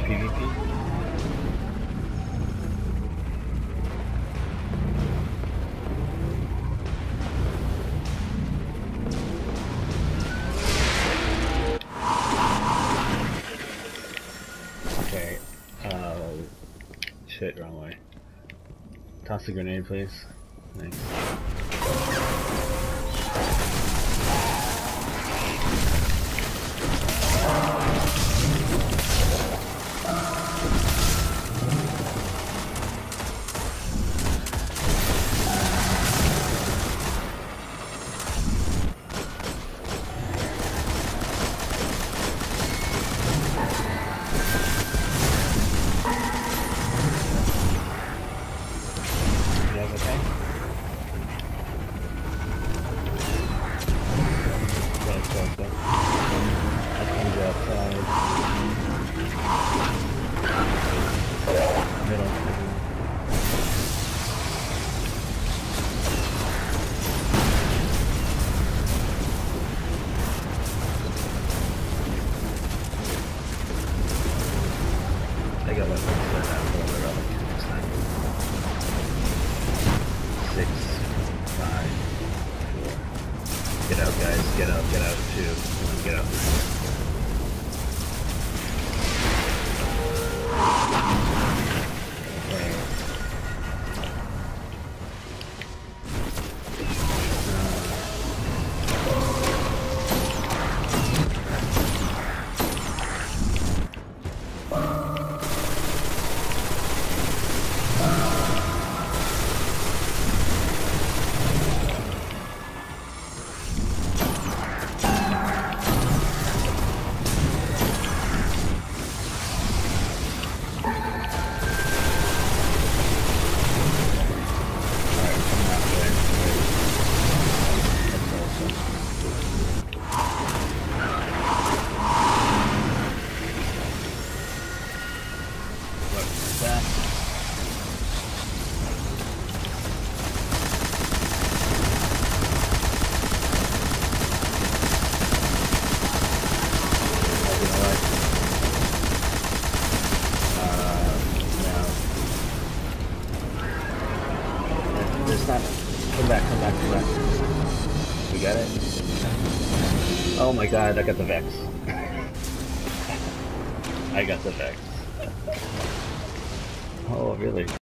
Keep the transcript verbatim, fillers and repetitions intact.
PvP? Okay, uh, shit, wrong way. Toss a grenade, please. Thanks. I got weapons that have all the relic next time. Six, five, four. Get out, guys. Get out, get out. Two. Come on, get out. Come back, come back, come back. We got it? Oh my god, I got the Vex. I got the Vex. Oh, really?